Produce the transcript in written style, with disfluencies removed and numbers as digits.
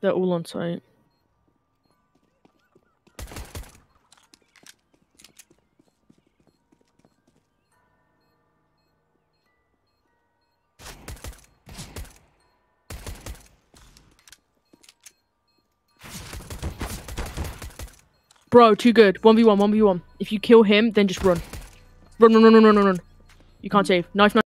They're all on site. Bro, too good. 1v1, 1v1. If you kill him, then just run. Run. You can't save. Knife.